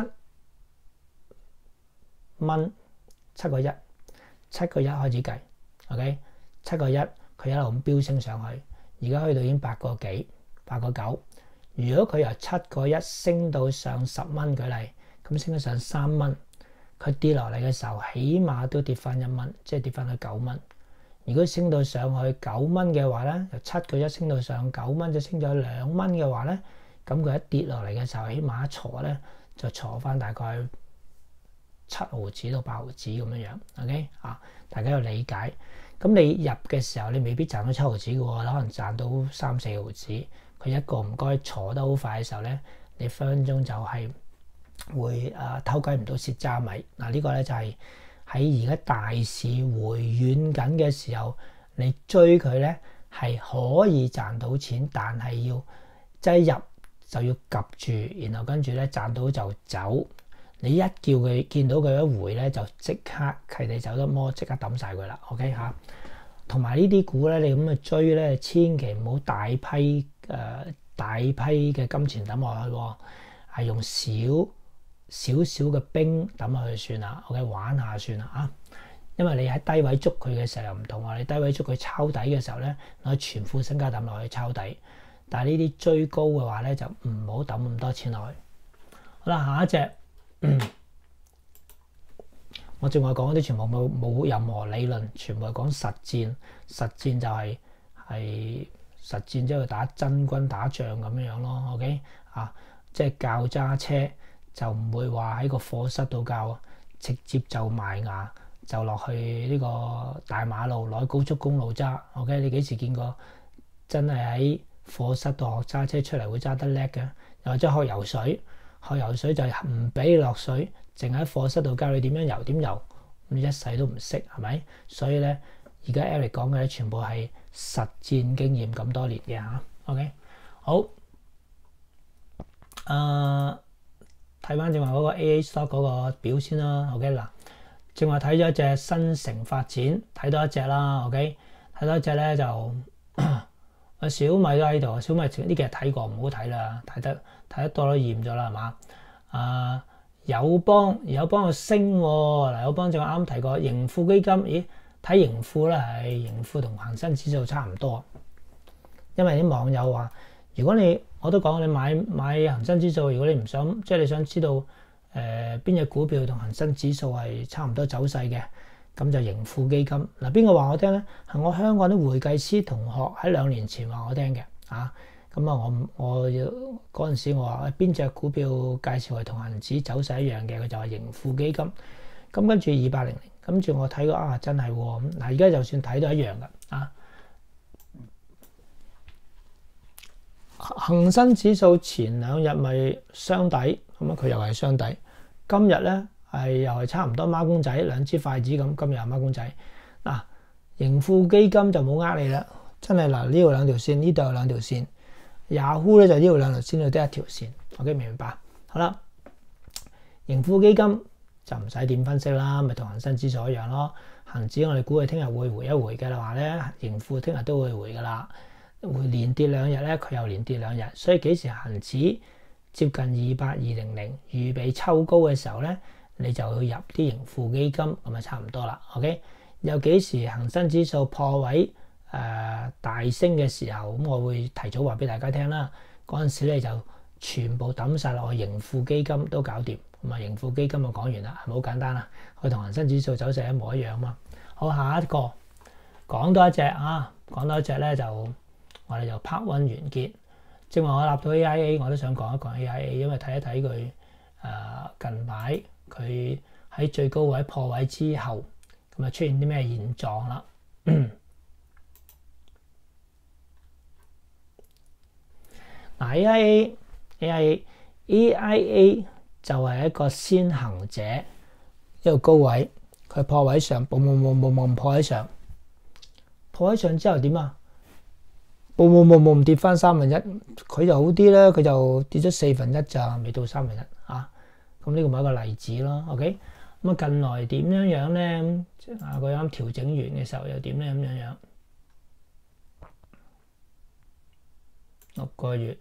蚊七個一，七個一開始計 ，OK。七個一佢一路咁飆升上去。而家去到已經八個幾、八個九。如果佢由七個一升到上十蚊，舉例，咁升到上三蚊，佢跌落嚟嘅時候，起碼都跌翻一蚊，即係跌翻去九蚊。如果升到上去九蚊嘅話咧，由七個一升到上九蚊，就升咗兩蚊嘅話咧，咁佢一跌落嚟嘅時候，起碼一坐咧就坐翻大概七毫子到八毫子咁樣樣。OK 啊，大家要理解。咁你入嘅時候，你未必賺到七毫子嘅喎，可能賺到三四毫子。佢一個唔該坐得好快嘅時候咧，你分分鐘就係會誒偷雞唔到蝕渣米。嗱、這個、呢個咧就係喺而家大市回軟緊嘅時候，你追佢咧係可以賺到錢，但係要即係入就要及住，然後跟住咧賺到就走。你一叫佢見到佢一回咧，就即刻佢哋走得摩，即刻抌晒佢啦。OK 嚇，同埋呢啲股咧，你咁去追咧，千祈唔好大批誒、呃、大批嘅金錢抌落去喎，係用少少少嘅兵抌落去算啦。OK， 玩下算啦啊，因為你喺低位捉佢嘅時候又唔同喎，你低位捉佢抄底嘅時候咧，攞全副身家抌落去抄底。但係呢啲追高嘅話咧，就唔好抌咁多錢落去。好啦，下一隻。嗯，我正話講嗰啲全部冇冇任何理論，全部係講實戰。實戰就係、係、係實戰，即係打真軍打仗咁樣樣咯。OK 啊，即係教揸車就唔會話喺個課室度教，直接就埋牙就落去呢個大馬路攞高速公路揸。OK，你幾時見過真係喺課室度學揸車出嚟會揸得叻嘅？又或者學游水？學游水就唔俾你落水，淨喺課室度教你點樣游點游，你一世都唔識係咪？所以咧，而家 Eric 講嘅咧，全部係實戰經驗咁多年嘅嚇。OK，好，誒睇翻正話嗰個 A A stock 嗰個表先啦。OK 嗱，正話睇咗一隻新城發展，睇多一隻啦。OK，睇多一隻咧就。小米都喺度，小米呢幾日睇過，唔好睇啦，睇得睇得多都厭咗啦，係嘛？啊，友邦友邦又升喎，嗱友邦就啱提過盈富基金，咦睇盈富咧係盈富同恒生指數差唔多，因為啲網友話，如果你我都講你買買恒生指數，如果你唔想即係你想知道誒邊隻股票同恒生指數係差唔多走勢嘅。咁就盈富基金嗱，邊個話我聽咧？係我香港啲會計師同學喺兩年前話我聽嘅啊。咁啊，我我嗰陣時我話邊隻股票介紹係同恒指走勢一樣嘅，佢就話盈富基金。咁跟住二八零零，跟住我睇過啊，真係喎。嗱，而家就算睇到一樣噶啊。恒生指數前兩日咪雙底，咁啊佢又係雙底，今日咧。係又係差唔多孖公仔，兩支筷子咁，今日係孖公仔。嗱、啊，盈富基金就冇呃你啦，真係嗱呢度兩條線，呢度有兩條線。Yahoo 咧就呢度兩條線，呢度得一條線。OK，明唔明白？好啦，盈富基金就唔使點分析啦，咪同恒生指數一樣咯。恒指我哋估佢聽日會回一回嘅啦話咧，盈富聽日都會回噶啦。 會連跌兩日咧，佢又連跌兩日，所以幾時恆指接近二八二零零預備抽高嘅時候咧，你就要入啲盈富基金，咁啊差唔多啦。OK， 有幾時恆生指數破位誒、呃、大升嘅時候，咁我會提早話俾大家聽啦。嗰陣時咧就全部抌晒落去盈富基金都搞掂，咁啊盈富基金就講完啦，係咪好簡單啊？佢同恒生指數走勢一模一樣嘛。好，下一個講多一隻啊，講多一隻咧就我哋就 part one 完結。正話我立到 A I A， 我都想講一講 A I A， 因為睇一睇佢誒近排佢喺最高位破位之後，咁啊出現啲咩現狀啦？嗱 A I A A I A A I A 就係一個先行者，一個高位，佢破位上，嘣嘣嘣嘣嘣破位上，破位上之後點啊？嘣嘣嘣嘣跌翻三分一，佢就好啲咧，佢就跌咗四分一咋，未到三分一啊！咁呢個咪一個例子咯。OK，咁啊近來點樣樣咧？啊佢啱調整完嘅時候又點咧？咁樣樣六個月，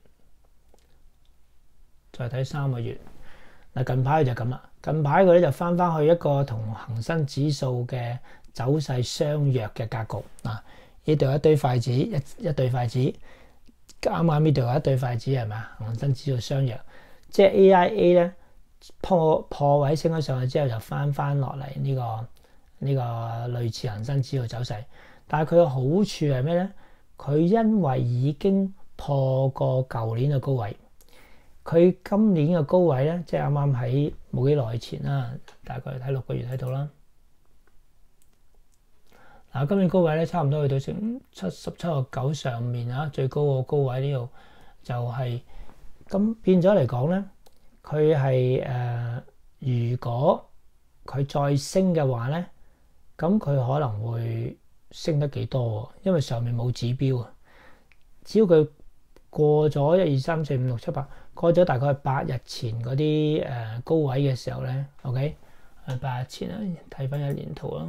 再睇三個月。嗱近排就咁啦，近排佢咧就翻翻去一個同恒生指數嘅走勢相若嘅格局嗱。呢度一堆筷子，一一對筷子，啱啱呢度有一對筷子係咪啊？恒生指數相若，即係 A I A 咧破破位升咗上去之後，就翻翻落嚟呢個呢、這個類似恒生指數走勢。但係佢嘅好處係咩咧？佢因為已經破過舊年嘅高位，佢今年嘅高位咧，即係啱啱喺冇幾耐前啦，大概睇六個月睇到啦。嗱，今年高位咧，差唔多去到成七十七個九上面啊，最高個高位呢度就係、是、咁變咗嚟講咧，佢係誒，如果佢再升嘅話咧，咁佢可能會升得幾多？因為上面冇指標啊，只要佢過咗一二三四五六七八，過咗大概八日前嗰啲誒高位嘅時候咧 ，OK， 係八日前啊，睇翻一年圖啦。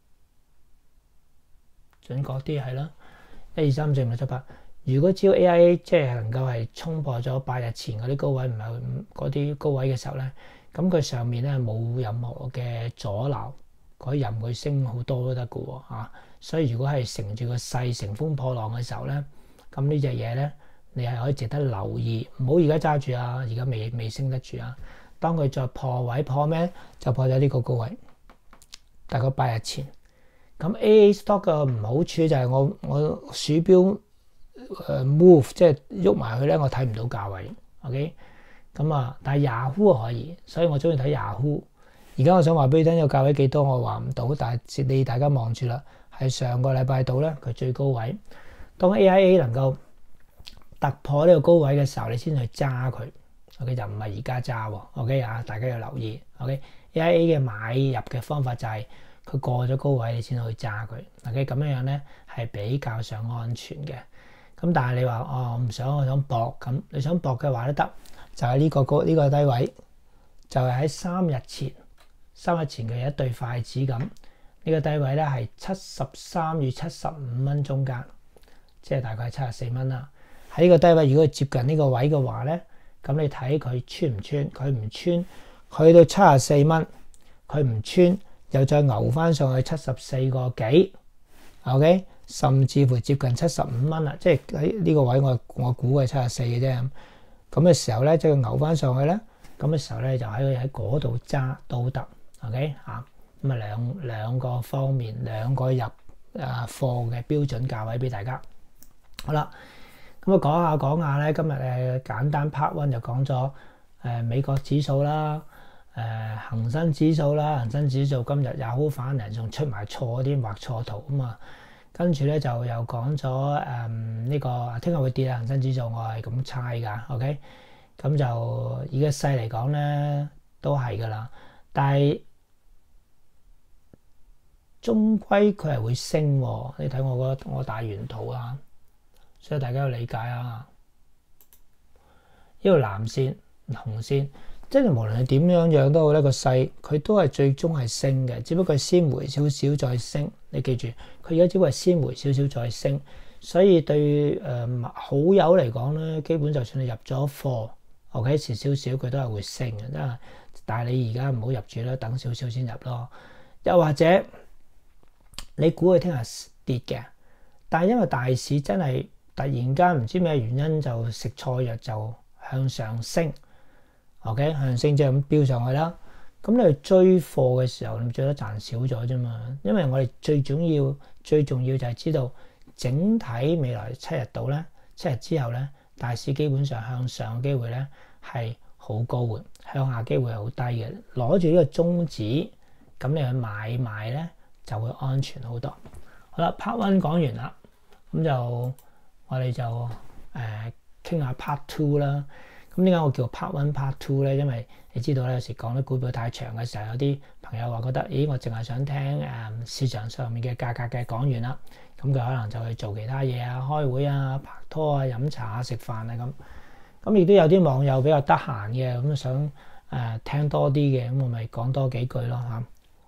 準確啲係啦，一二三四五六七八。如果只要 A I A 即係能夠係衝破咗八日前嗰啲高位，唔係嗰啲高位嘅時候咧，咁佢上面咧冇任何嘅阻撓，可以任佢升好多都得嘅喎嚇。所以如果係乘住個勢乘風破浪嘅時候咧，咁呢隻嘢咧，你係可以值得留意，唔好而家揸住啊，而家未未升得住啊。當佢再破位破咩，就破咗呢個高位，大概八日前。咁 A A stock 嘅唔好處就係我我鼠標誒 move 即係喐埋佢咧，我睇唔到價位。OK，咁啊，但係 Yahoo 可以，所以我中意睇 Yahoo。而家我想話俾你聽，個價位幾多我話唔到，但係你大家望住啦，係上個禮拜到咧佢最高位。當 A I A 能夠突破呢個高位嘅時候，你先去揸佢。OK， 就唔係而家揸喎。OK 啊，大家要留意。OK，A I A 嘅買入嘅方法就係、是。佢過咗高位，你先去揸佢。OK，咁樣樣咧係比較上安全嘅。咁但係你話哦，我唔想，我想搏咁，你想搏嘅話都得，就係呢個高呢個低位，就係喺三日前，三日前佢有一對筷子咁。呢個低位咧係七十三與七十五蚊中間，即係大概係七十四蚊啦。喺呢個低位，如果接近呢個位嘅話咧，咁你睇佢穿唔穿？佢唔穿，去到七十四蚊，佢唔穿。又再牛翻上去七十四個幾 ，OK， 甚至乎接近七十五蚊啦，即係喺呢個位我我估係七十四嘅啫。咁嘅時候咧，即係牛翻上去咧，咁嘅時候咧就喺喺嗰度揸都得 ，OK 啊，咁啊兩兩個方面兩個入啊貨嘅標準價位俾大家。好啦，咁啊講下講下咧，今日誒簡單 part one 就講咗誒美國指數啦。誒、呃、恆生指數啦，恒生指數今日又好反人，仲出埋錯啲畫錯圖啊嘛。跟住咧就又講咗誒呢個聽日會跌啊，恒生指數我係咁猜㗎。OK，咁就以個勢嚟講咧都係㗎啦，但係終歸佢係會升喎。你睇我個我大圓圖啊，所以大家要理解啊。呢條藍線、紅線。即係無論係點樣樣都好咧，個勢佢都係最終係升嘅，只不過先回少少再升。你記住，佢而家只不過係先回少少再升， 所以對誒、呃、好友嚟講咧，基本就算你入咗貨 ，OK 遲少少佢都係會升嘅，因為但係你而家唔好入住啦，等少少先入咯。又或者你估佢聽日跌嘅，但係因為大市真係突然間唔知咩原因就食錯藥就向上升 ，OK 向上升即係咁飆上去啦。咁你去追貨嘅時候，你最多賺少咗啫嘛。因為我哋最重要最重要就係知道整體未來七日到咧，七日之後咧，大市基本上向上嘅機會咧係好高嘅，向下機會係好低嘅。攞住呢個宗旨，咁你去買賣咧就會安全好多。好啦 ，part one 講完啦，咁就我哋就誒傾下 part two 啦。咁點解我叫 part one part two 咧？因為你知道咧，有時講得股票太長嘅時候，有啲朋友話覺得，咦，我淨係想聽誒、嗯、市場上面嘅價格嘅講完啦，咁佢可能就去做其他嘢啊，開會啊、拍拖啊、飲茶啊、食飯啊咁。咁亦都有啲網友比較得閒嘅，咁想誒、呃、聽多啲嘅，咁我咪講多幾句咯嚇。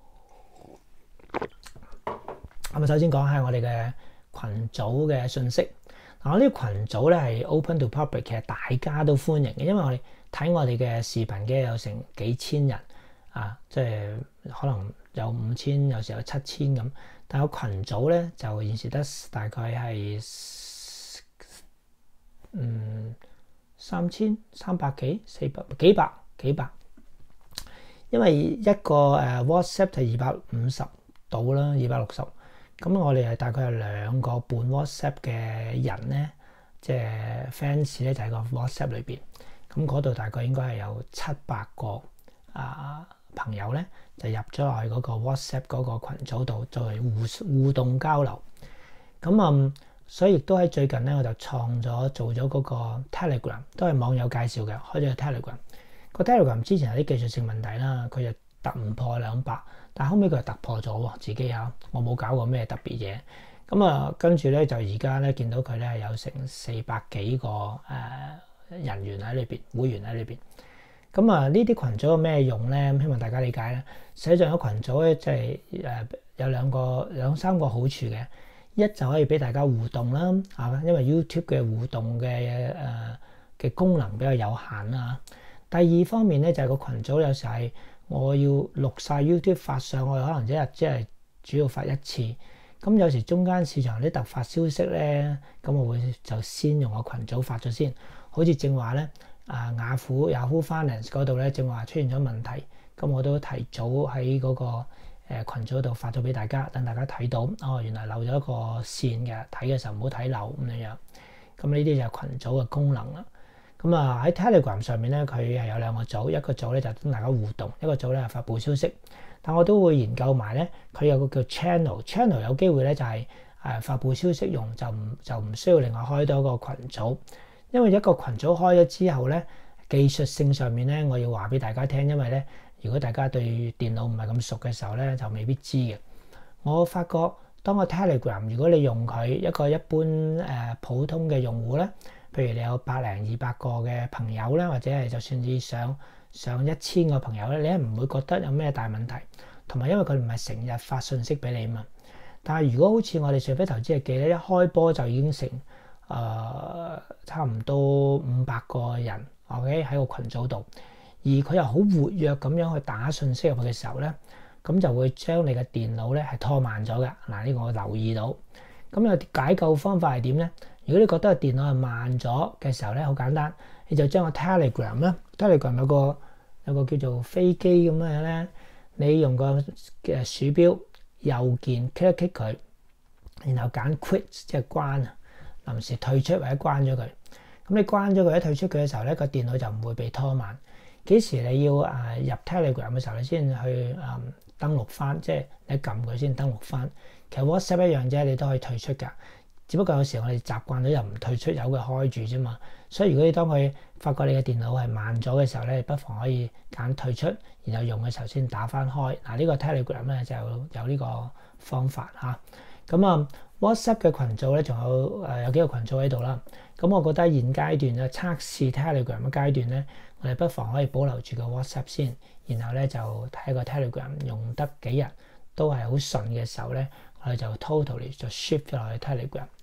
咁啊，首先講下我哋嘅群組嘅信息。嗱，我呢個群組咧係 open to public，其實大家都歡迎嘅，因為我哋睇我哋嘅視頻嘅有成幾千人啊，即係可能有五千，有時有七千咁。但係個群組咧就現時得大概係嗯三千三百幾四百幾百幾百，因為一個誒 WhatsApp 係二百五十到啦，二百六十。咁我哋係大概有兩個半 WhatsApp 嘅人咧，即係 fans 咧就喺個 WhatsApp 裏邊。咁嗰度大概應該係有七百個啊朋友咧，就入咗落去嗰個 WhatsApp 嗰個群組度，作為互互動交流。咁嗯，所以亦都喺最近咧，我就創咗做咗嗰個 Telegram，都係網友介紹嘅，開咗個 Telegram。個 Telegram 之前有啲技術性問題啦，佢就突唔破兩百。但後尾佢係突破咗喎，自己嚇，我冇搞過咩特別嘢。咁啊，跟住咧就而家咧見到佢咧係有成四百幾個誒、呃、人員喺裏邊，會員喺裏邊。咁啊，呢啲群組有咩用咧？希望大家理解咧。實際上個群組咧即係誒有兩個兩三個好處嘅，一就可以俾大家互動啦，啊，因為 YouTube 嘅互動嘅誒嘅功能比較有限啦。第二方面咧就係、是、個群組有時係。我要錄晒 YouTube 發上去，可能一日即係主要發一次。咁有時中間市場啲突發消息咧，咁我會就先用個群組發咗先。好似正話咧，啊雅虎 Yahoo Finance 嗰度咧，正話出現咗問題，咁我都提早喺嗰個誒羣組度發咗俾大家，等大家睇到哦，原來漏咗一個線嘅，睇嘅時候唔好睇漏咁樣樣。咁呢啲就係群組嘅功能啦。咁啊喺 Telegram 上面咧，佢係有兩個組，一個組咧就同大家互動，一個組咧係發布消息。但我都會研究埋咧，佢有個叫 channel，channel 有機會咧就係誒發布消息用，就唔就唔需要另外開多一個群組。因為一個群組開咗之後咧，技術性上面咧，我要話俾大家聽，因為咧，如果大家對電腦唔係咁熟嘅時候咧，就未必知嘅。我發覺當個 Telegram 如果你用佢一個一般誒、呃、普通嘅用戶咧。譬如你有百零二百個嘅朋友咧，或者係就算以上上一千個朋友咧，你係唔會覺得有咩大問題。同埋因為佢唔係成日發信息俾你嘛。但係如果好似我哋上飛投資日記咧，一開波就已經成誒、呃、差唔多五百個人 OK 喺個群組度，而佢又好活躍咁樣去打信息入去嘅時候咧，咁就會將你嘅電腦咧係拖慢咗嘅。嗱，呢個我留意到。咁有解救方法係點咧？如果你覺得個電腦係慢咗嘅時候咧，好簡單，你就將個 Telegram 啦 ，Telegram 有個有個叫做飛機咁樣咧，你用個嘅鼠標右鍵 click 一 click 佢，然後揀 quit 即係關啊，臨時退出或者關咗佢。咁你關咗佢一退出佢嘅時候咧，個電腦就唔會被拖慢。幾時你要誒入 Telegram 嘅時候，你先去誒登錄翻，即係你撳佢先登錄翻。其實 WhatsApp 一樣啫，你都可以退出㗎。只不過有時我哋習慣咗又唔退出，由佢開住啫嘛。所以如果你當佢發覺你嘅電腦係慢咗嘅時候咧，不妨可以揀退出，然後用嘅時候先打翻開。嗱、這個、呢個 Telegram 咧就有呢個方法嚇。咁啊 WhatsApp 嘅群組咧仲有誒、呃、有幾個群組喺度啦。咁我覺得現階段咧測試 Telegram 嘅階段咧，我哋不妨可以保留住個 WhatsApp 先，然後咧就睇個 Telegram 用得幾日都係好順嘅時候咧，我哋就 totally 就 shift 落去 Telegram。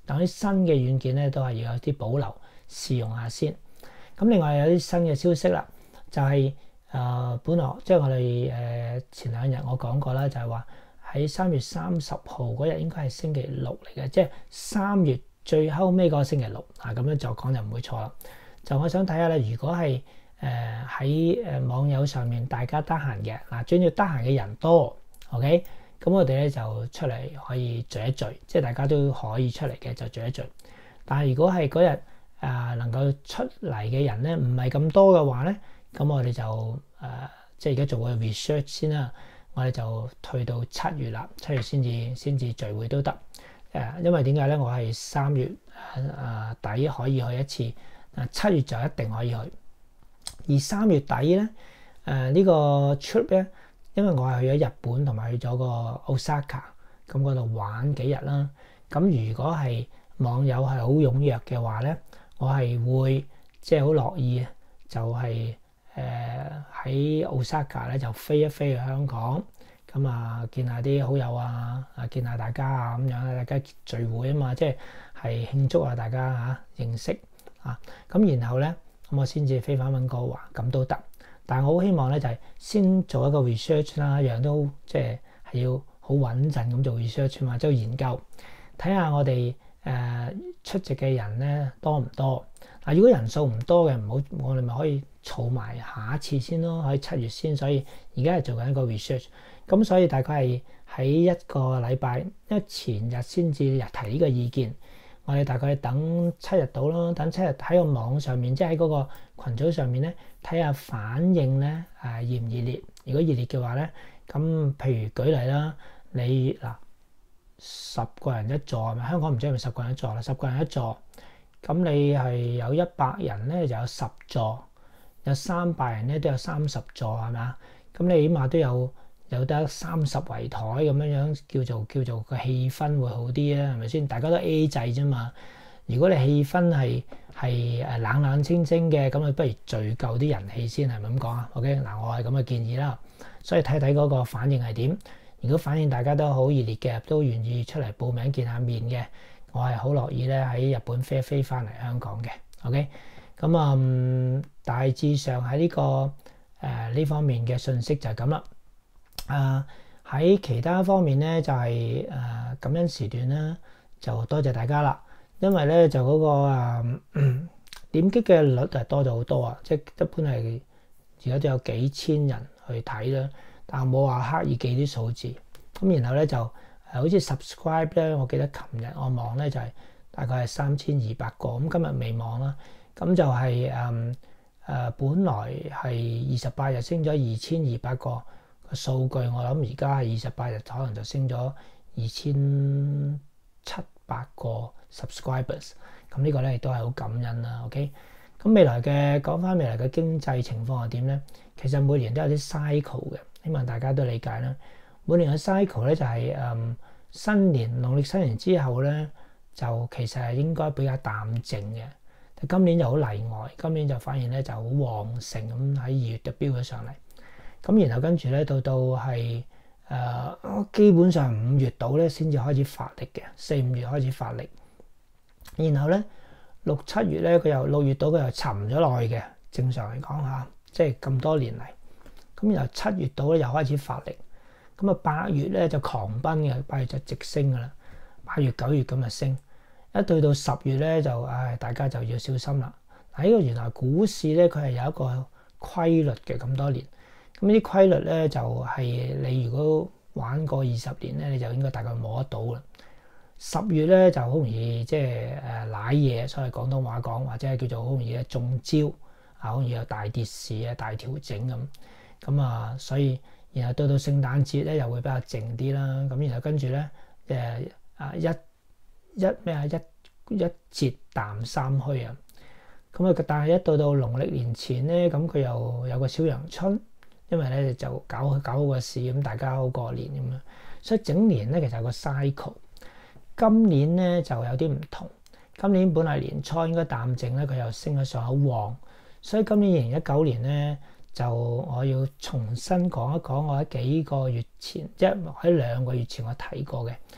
等啲新嘅軟件咧都係要有啲保留試用下先。咁另外有啲新嘅消息啦，就係、是、誒、呃、本來即係我哋誒、呃、前兩日我講過啦，就係話喺三月三十號嗰日應該係星期六嚟嘅，即係三月最後尾嗰個星期六啊，咁樣就講就唔會錯啦。就我想睇下咧，如果係誒喺誒網友上面大家得閒嘅嗱，最要得閒嘅人多 ，OK，咁我哋咧就出嚟可以聚一聚，即係大家都可以出嚟嘅就聚一聚。但係如果係嗰日誒能夠出嚟嘅人咧唔係咁多嘅話咧，咁我哋就誒、呃、即係而家做個 research 先啦，我哋就退到七月啦，七月先至先至聚會都得誒，因為點解咧？我係三月誒、呃、底可以去一次。啊，七月就一定可以去，而三月底咧，誒、呃這個、呢個 trip 咧，因為我係去咗日本同埋去咗個 Osaka，咁嗰度玩幾日啦。咁如果係網友係好踴躍嘅話咧，我係會即係好樂意，就係誒喺 Osaka 咧就飛一飛去香港，咁啊見下啲好友啊，啊見下大家啊咁樣，大家聚會啊嘛，即係係慶祝下大家嚇、啊、認識。啊，咁然後咧，咁我先至飛翻溫哥華，咁都得。但係我好希望咧，就係、是、先做一個 research 啦，樣都即係係要好穩陣咁做 research 嘛，即係研究睇下我哋誒、呃、出席嘅人咧多唔多。嗱、啊，如果人數唔多嘅，唔好我哋咪可以儲埋下一次先咯，可以七月先。所以而家係做緊一個 research，咁所以大概係喺一個禮拜，因為前日先至日提呢個意見。我哋大概等七日到啦，等七日喺個網上面，即係喺嗰個羣組上面咧，睇下反應咧誒、呃、熱唔熱烈。如果熱烈嘅話咧，咁譬如舉例啦，你嗱十個人一座係咪？香港唔知係咪十個人一座啦，十個人一座，咁你係有一百人咧就有十座，有三百人咧都有三十座係咪啊？咁你起碼都有。有得三十圍台咁樣樣，叫做叫做個氣氛會好啲啊，係咪先？大家都 A 制啫嘛。如果你氣氛係係誒冷冷清清嘅，咁你不如聚夠啲人氣先，係咪咁講啊 ？OK，嗱，我係咁嘅建議啦。所以睇睇嗰個反應係點。如果反應大家都好熱烈嘅，都願意出嚟報名見下面嘅，我係好樂意咧喺日本飛飛翻嚟香港嘅。OK，咁啊、嗯，大致上喺呢、這個誒呢、呃、方面嘅信息就係咁啦。啊喺其他方面咧就係誒感恩時段啦，就多謝大家啦。因為咧就嗰、那個啊、嗯、點擊嘅率係多咗好多啊，即係一般係而家都有幾千人去睇啦，但係冇話刻意記啲數字。咁然後咧就誒好似 subscribe 咧，我記得琴日我望咧就係、是、大概係三千二百個，咁今日未望啦。咁就係誒誒本來係二十八日升咗二千二百個。數據我諗而家係二十八日，可能就升咗二千七百個 subscribers。咁呢個咧亦都係好感恩啦。OK，咁未來嘅講翻未來嘅經濟情況係點咧？其實每年都有啲 cycle 嘅，希望大家都理解啦。每年嘅 cycle 咧就係、是、誒、嗯、新年農曆新年之後咧，就其實係應該比較淡靜嘅。但今年就好例外，今年就發現咧就好旺盛咁喺二月就飆咗上嚟。咁然後跟住咧，到到係誒基本上五月度咧先至開始發力嘅，四五月開始發力。然後咧六七月咧，佢又六月度佢又沉咗落去嘅。正常嚟講嚇，即係咁多年嚟。咁然後七月度咧又開始發力。咁啊八月咧就狂奔嘅，八月就直升噶啦。八月九月咁就升，一對到十月咧就唉，大家就要小心啦。嗱，呢個原來股市咧佢係有一個規律嘅咁多年。咁呢啲規律咧就係、是、你如果玩過二十年咧，你就應該大概摸得到啦。十月咧就好容易即係誒瀨嘢，所謂廣東話講，或者係叫做好容易咧中招啊，好容易有大跌市啊、大調整咁。咁啊，所以然後到到聖誕節咧又會比較靜啲啦。咁然後跟住咧誒啊一一咩啊一一節淡三虛啊。咁啊，但係一到到農曆年前咧，咁佢又有個小陽春。因為咧就搞搞好個市，咁大家好過年咁樣，所以整年咧其實有個 cycle。今年咧就有啲唔同，今年本來年初應該淡靜咧，佢又升咗上好旺，所以今年二零一九年咧就我要重新講一講我喺幾個月前，即係喺兩個月前我睇過嘅，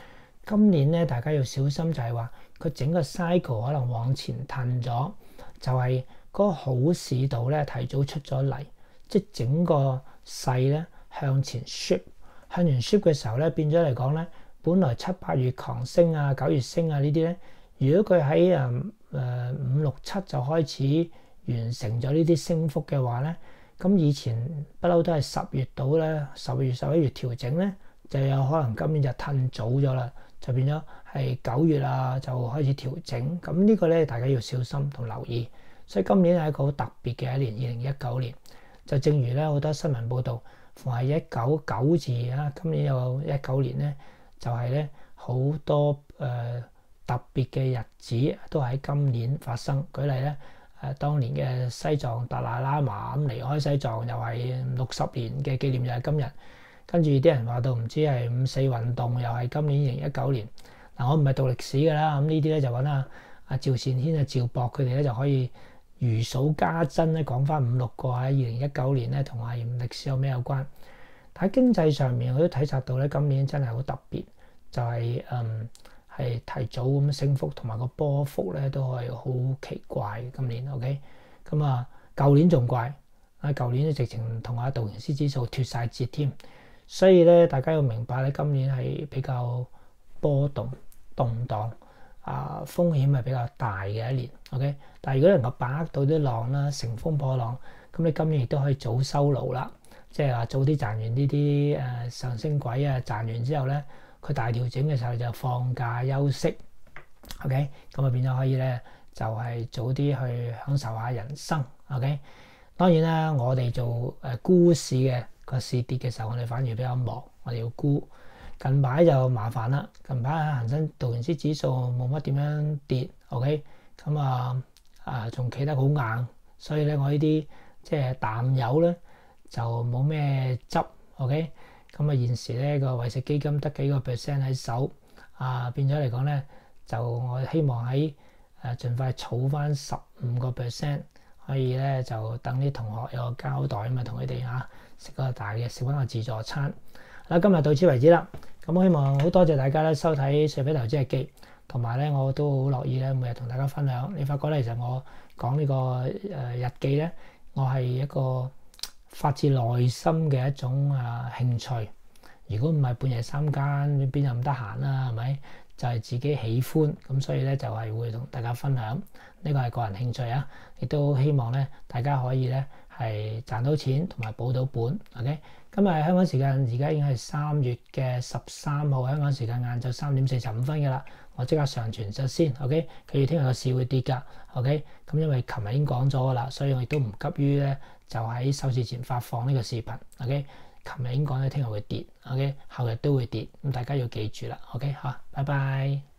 今年咧大家要小心就係話佢整個 cycle 可能往前褪咗，就係、是、嗰個好市道咧提早出咗嚟，即係整個勢咧向前 shift， 向前 shift 嘅時候咧變咗嚟講咧，本來七八月狂升啊、九月升啊呢啲咧，如果佢喺誒誒五六七就開始完成咗呢啲升幅嘅話咧，咁以前不嬲都係十月到咧，十月十一月調整咧，就有可能今年就褪早咗啦，就變咗係九月啊就開始調整。咁呢個咧大家要小心同留意。所以今年係一個好特別嘅一年，二零一九年。就正如咧好多新聞報導，逢係一九九字啊，今年有一九年咧，就係咧好多誒、呃、特別嘅日子都喺今年發生。舉例咧。誒當年嘅西藏達賴喇嘛咁離開西藏，又係六十年嘅紀念，又係今日。跟住啲人話到唔知係五四運動，又係今年二零一九年。嗱，我唔係讀歷史㗎啦，咁呢啲咧就揾阿阿趙善軒啊、趙博佢哋咧就可以如數家珍咧講翻五六個喺二零一九年咧同阿歷史有咩有關。但喺經濟上面我都體察到咧，今年真係好特別，就係、是、嗯。係提早咁升幅，同埋個波幅咧都係好奇怪。今年 OK 咁啊，舊年仲怪啊，舊年咧直情同阿道瓊斯指數脫晒節添。所以咧，大家要明白咧，今年係比較波動動盪啊，風險係比較大嘅一年。OK，但係如果能夠把握到啲浪啦，乘風破浪，咁你今年亦都可以早收爐啦，即係話早啲賺完呢啲誒上升軌啊，賺完之後咧。佢大調整嘅時候就放假休息 ，OK，咁啊變咗可以咧，就係、是、早啲去享受下人生 ，OK。當然啦，我哋做誒沽市嘅個市跌嘅時候，我哋反而比較忙，我哋要沽。近排就麻煩啦，近排恆生道瓊斯指數冇乜點樣跌 ，OK，咁啊啊仲企得好硬，所以咧我呢啲即係淡友咧就冇咩執 ，OK。咁啊，現時咧個惠社基金得幾個 percent 喺手啊，變咗嚟講咧，就我希望喺誒盡快儲翻十五個 percent，可以咧就等啲同學有個交代啊嘛，同佢哋嚇食個大嘅食翻個自助餐。好啦，今日到此為止啦。咁我希望好多謝大家咧收睇《瑞斐投資日記》，同埋咧我都好樂意咧每日同大家分享。你發覺咧，其實我講呢個誒日記咧，我係一個發自內心嘅一種啊興趣，如果唔係半夜三更，邊有咁得閒啦？係咪？就係、是、自己喜歡，咁所以咧就係會同大家分享。呢個係個人興趣啊，亦都希望咧大家可以咧係賺到錢同埋保到本。OK，今日香港時間而家已經係三月嘅十三號，香港時間晏晝三點四十五分嘅啦。我即刻上傳咗先。OK，佢要聽日個市會跌㗎。OK，咁因為琴日已經講咗㗎啦，所以我亦都唔急於咧就喺收市前發放呢個視頻。OK，琴日已經講咗聽日會跌。OK，後日都會跌，咁大家要記住啦。OK，好，拜拜。